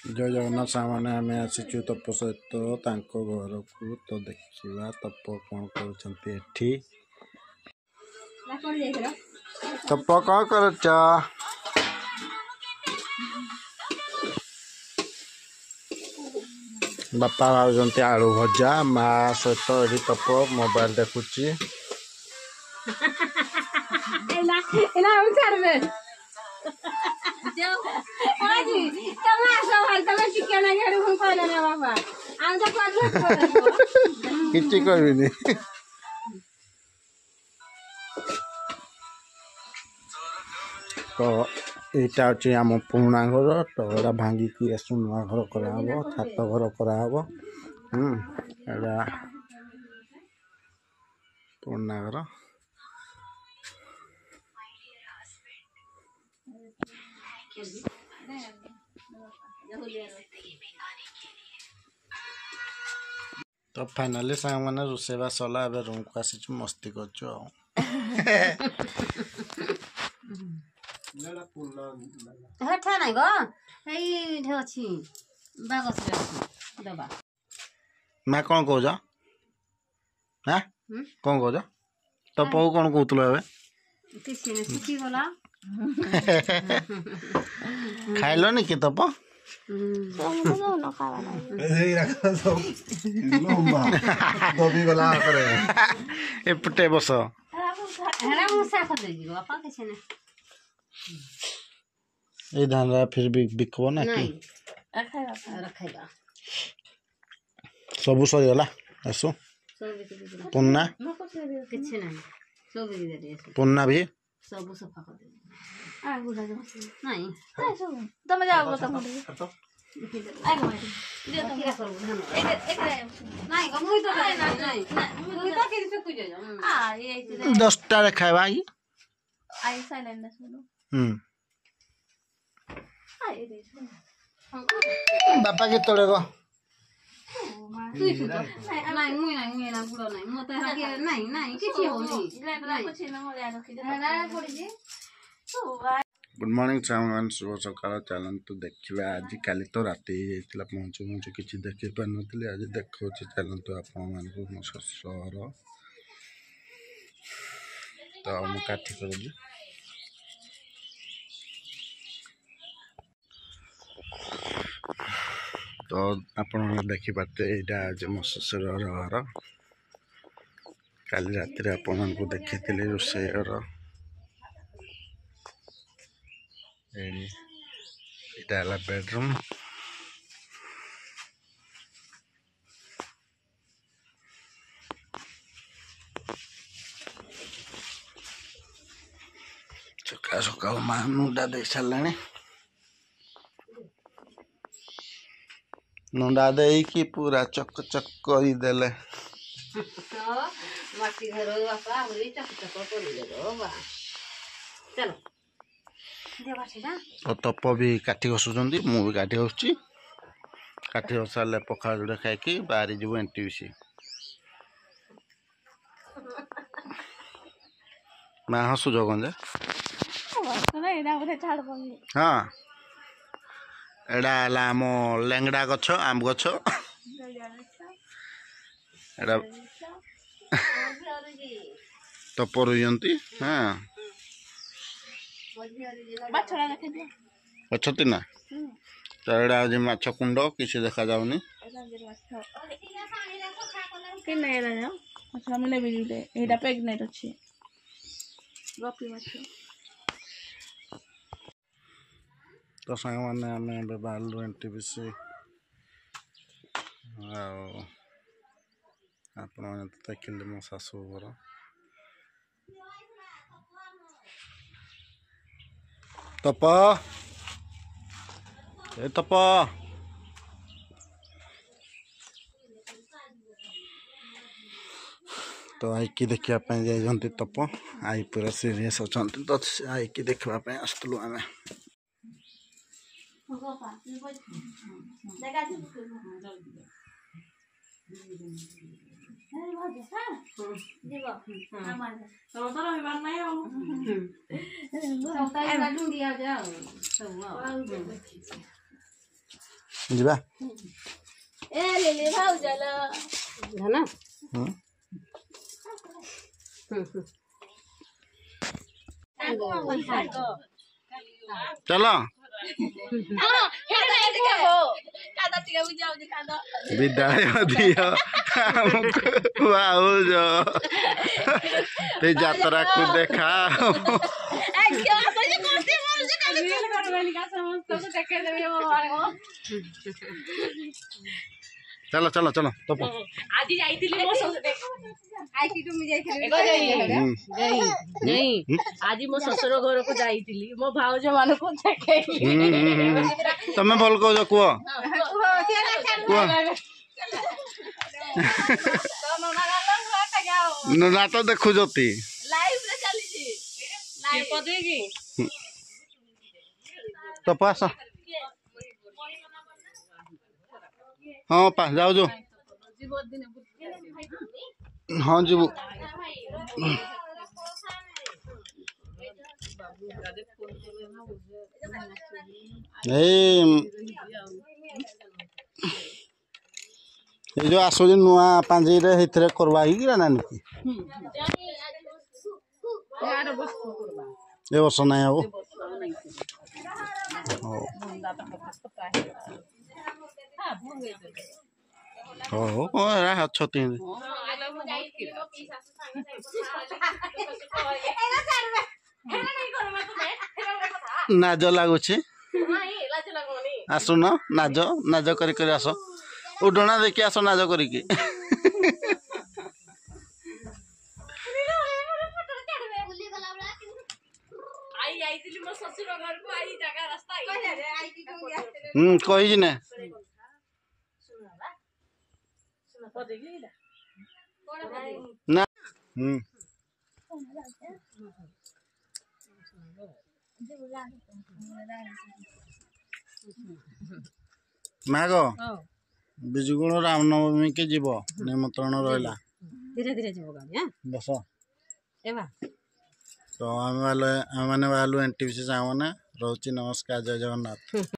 जय जगन्नाथ सामने आम आसीचु तप सहित घर को तो देखा तप कौन कर तप कौन कर बापा भाव आलू भजा माँ सहित ये तप मोबाइल देखुची किसी कहबिनी तो यहाँ हूँ आम पुराणा घर तो यहाँ भांगिकी आसु नुआ घर कराब छात घर कराब एटा पुराणा घर तो फाइनाली सांग मैंने रोसेवा सरला ए रूम को आसी मस्ती कर मैं कौन कौच हाँ कौन कौच तो पौ कौन कहतल खाइलनि कि तप एपटे बस ये धान फिर भी बिकब ना कि सब सरीगला आसु पुन्ना पुन्ना भी सब सफा कर दे आ गुला नहीं तुम जाओ तुम आई गो दे तो क्या करू एक नहीं गो मुई तो नहीं मुई तो के से कुछ जाओ आ ये 10 टा खाइबा आई साइलेंट सुनो आई दे बापा के तोड़े गो तुई सुतो नहीं मुई ना बुड़ो नहीं मो तो के नहीं किछि होनी ले कुछ ना हो जाए रखी दे ना थोड़ी जी गुड मॉर्निंग सामान शुभ सकाल चलतु देखा आज काली तो राति जाइला पहुँचु मुझे किसी देखी पार नी आज देखा चलतु आपण मान सहर तो मुझे काठी कर तो आपण देखिपारे यहाँ आज मो शशुर घर काली राति आपण को देखी रोषे घर इटा बेडरूम सका सका माँ नुंडा दे सारे नुंडा दे कि पूरा चक चक करदेले तो तप भी काठी घसुँच मु भी काठी घसुची काठी घस सारे पखाड़ जोड़े खाई बाहरी जीव एनटीसी माँ हसुच कौन हाँ एडा आम लेंगड़ा गछ आम गछ एडा तप रुंती हाँ अच्छी ना तो एडा आज माछ कुंड किसी देखा जाऊनी तो सांग मैंने आम बाहर एनटीसी आपण मैंने तो देखिले मो शाशु घर तप ए तप तो आईकी देखापी जाइए तप आई पूरा सीरीयस अच्छा तो आईकी देखापी आसलु आम ଯିବା ए ले ले भाउजल धन चलो विदाय दियो भाउज यात्रा को देखा चलो चलो चलो तो आज जाइतिली मो ससुर आइति तुम जाइतिली नहीं आज मो ससुर घर को जाइतिली मो भाउज मान को देखैली तमे भल को जो कुओ ना तो देखु जोती लाइव रे चली छी लाइव पदे की तो पास हाँ पा जाओ जो हाँ जीवु ये जो आसो जो नुआ पांजी रे हितरे करवा ही गिरा नानी ये वर्ष नहीं आबो हो कौन अच्छा तीन नाज लगुच आसुन नाज नाज कर आस उडना देखी आस नाज कर कही ना ना माग बिजुगुण रामनवमी के जीव निमंत्रण रहा धीरे धीरे जीव बस एवा तो आम मैंने बाहर एनटीपीसी सामने रोची नमस्कार जय जगन्नाथ।